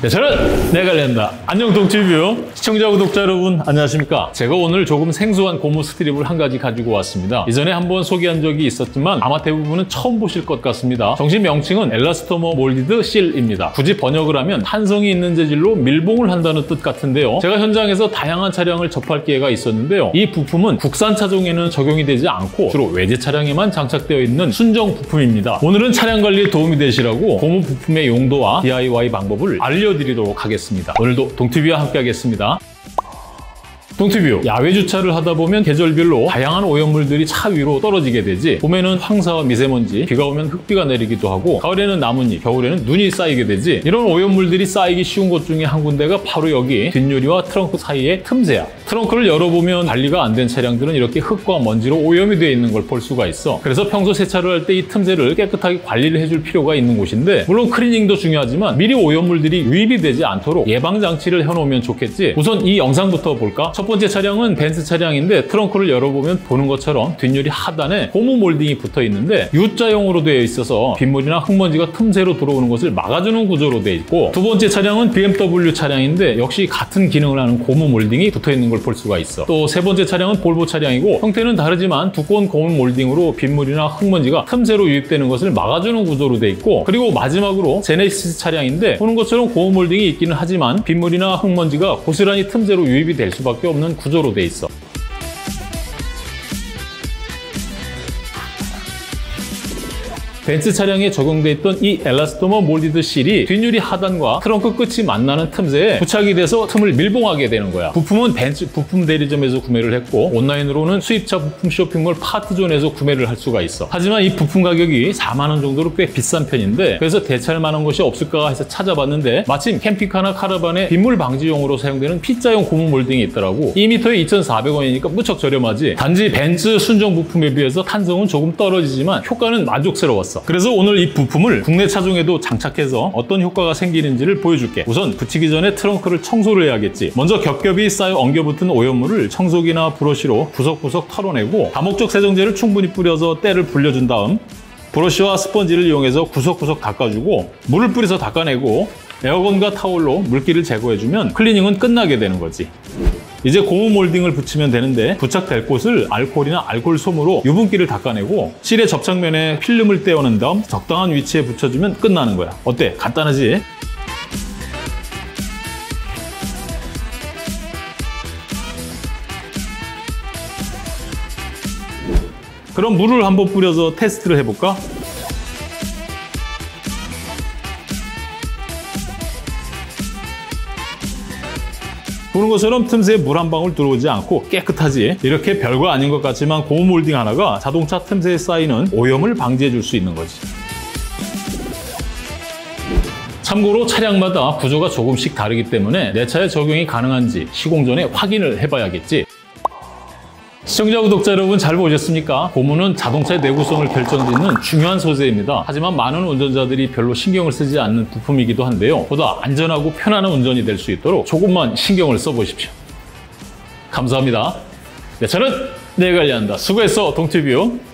네, 저는 내가 관리한다. 안녕 동티뷰 시청자 구독자 여러분 안녕하십니까? 제가 오늘 조금 생소한 고무 스트립을 한 가지 가지고 왔습니다. 이전에 한번 소개한 적이 있었지만 아마 대부분은 처음 보실 것 같습니다. 정식 명칭은 엘라스토머 몰디드 실입니다. 굳이 번역을 하면 탄성이 있는 재질로 밀봉을 한다는 뜻 같은데요. 제가 현장에서 다양한 차량을 접할 기회가 있었는데요. 이 부품은 국산 차종에는 적용이 되지 않고 주로 외제 차량에만 장착되어 있는 순정 부품입니다. 오늘은 차량 관리에 도움이 되시라고 고무 부품의 용도와 DIY 방법을 알려드리도록 하겠습니다. 오늘도 동티뷰와 함께 하겠습니다. 동티뷰, 야외 주차를 하다 보면 계절별로 다양한 오염물들이 차 위로 떨어지게 되지. 봄에는 황사와 미세먼지, 비가 오면 흙비가 내리기도 하고, 가을에는 나뭇잎, 겨울에는 눈이 쌓이게 되지. 이런 오염물들이 쌓이기 쉬운 곳 중에 한 군데가 바로 여기 뒷유리와 트렁크 사이의 틈새야. 트렁크를 열어보면 관리가 안 된 차량들은 이렇게 흙과 먼지로 오염이 되어 있는 걸 볼 수가 있어. 그래서 평소 세차를 할 때 이 틈새를 깨끗하게 관리를 해줄 필요가 있는 곳인데, 물론 클리닝도 중요하지만 미리 오염물들이 유입이 되지 않도록 예방장치를 해놓으면 좋겠지. 우선 이 영상부터 볼까? 첫 번째 차량은 벤츠 차량인데 트렁크를 열어보면 보는 것처럼 뒷유리 하단에 고무 몰딩이 붙어 있는데 U자형으로 되어 있어서 빗물이나 흙먼지가 틈새로 들어오는 것을 막아주는 구조로 되어 있고, 두 번째 차량은 BMW 차량인데 역시 같은 기능을 하는 고무 몰딩이 붙어 있는 걸 볼 수가 있어. 또 세 번째 차량은 볼보 차량이고 형태는 다르지만 두꺼운 고무 몰딩으로 빗물이나 흙먼지가 틈새로 유입되는 것을 막아주는 구조로 되어 있고, 그리고 마지막으로 제네시스 차량인데 보는 것처럼 고무 몰딩이 있기는 하지만 빗물이나 흙먼지가 고스란히 틈새로 유입이 될 수밖에 없는 구조로 돼 있어. 벤츠 차량에 적용돼 있던 이 엘라스토머 몰디드 실이 뒷유리 하단과 트렁크 끝이 만나는 틈새에 부착이 돼서 틈을 밀봉하게 되는 거야. 부품은 벤츠 부품 대리점에서 구매를 했고, 온라인으로는 수입차 부품 쇼핑몰 파트존에서 구매를 할 수가 있어. 하지만 이 부품 가격이 4만 원 정도로 꽤 비싼 편인데, 그래서 대체할 만한 것이 없을까 해서 찾아봤는데 마침 캠핑카나 카라반에 빗물 방지용으로 사용되는 P자형 고무 몰딩이 있더라고. 2m에 2,400원이니까 무척 저렴하지. 단지 벤츠 순정 부품에 비해서 탄성은 조금 떨어지지만 효과는 만족스러웠어. 그래서 오늘 이 부품을 국내 차종에도 장착해서 어떤 효과가 생기는지를 보여줄게. 우선 붙이기 전에 트렁크를 청소를 해야겠지. 먼저 겹겹이 쌓여 엉겨붙은 오염물을 청소기나 브러쉬로 구석구석 털어내고, 다목적 세정제를 충분히 뿌려서 때를 불려준 다음 브러쉬와 스펀지를 이용해서 구석구석 닦아주고, 물을 뿌려서 닦아내고 에어건과 타올로 물기를 제거해주면 클리닝은 끝나게 되는 거지. 이제 고무 몰딩을 붙이면 되는데, 부착될 곳을 알코올이나 알코올 솜으로 유분기를 닦아내고 실의 접착면에 필름을 떼어낸 다음 적당한 위치에 붙여주면 끝나는 거야. 어때? 간단하지? 그럼 물을 한번 뿌려서 테스트를 해볼까? 보는 것처럼 틈새에 물 한 방울 들어오지 않고 깨끗하지. 이렇게 별거 아닌 것 같지만 고무 몰딩 하나가 자동차 틈새에 쌓이는 오염을 방지해 줄 수 있는 거지. 참고로 차량마다 구조가 조금씩 다르기 때문에 내 차에 적용이 가능한지 시공 전에 확인을 해봐야겠지. 시청자 구독자 여러분 잘 보셨습니까? 고무는 자동차의 내구성을 결정짓는 중요한 소재입니다. 하지만 많은 운전자들이 별로 신경을 쓰지 않는 부품이기도 한데요. 보다 안전하고 편안한 운전이 될 수 있도록 조금만 신경을 써보십시오. 감사합니다. 네, 저는 내가 관리한다. 수고했어, 동티뷰.